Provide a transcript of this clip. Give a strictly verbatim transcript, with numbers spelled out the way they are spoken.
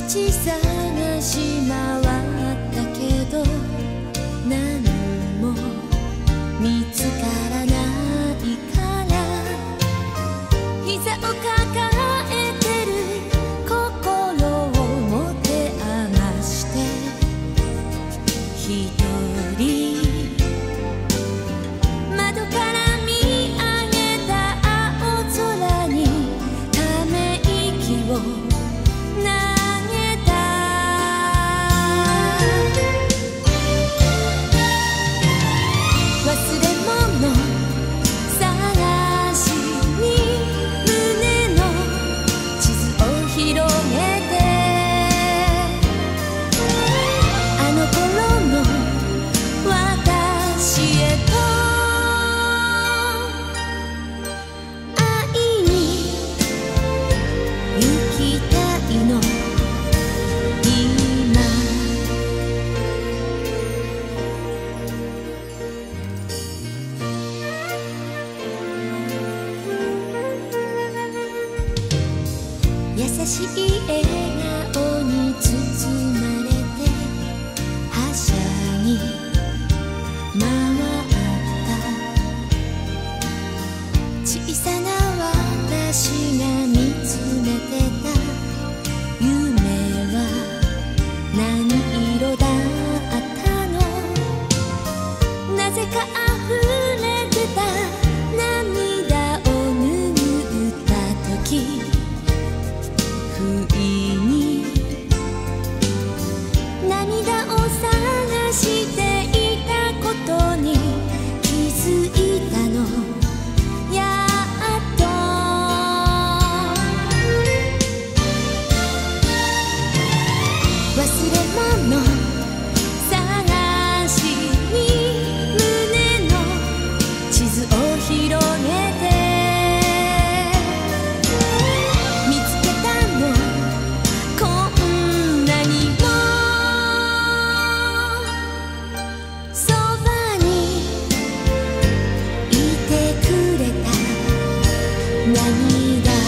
街探し回ったけど何も見つからないから膝を抱えてる心を持て余して一人窓から見上げた青空にため息を優しい笑顔に包まれてはしゃぎ回った小さな私が見つめてた夢は何色だったのなぜか溢れてた涙を拭った時不意に涙を探していたことに気づいたのやっと忘れ物探しに胸の地図を広げて涙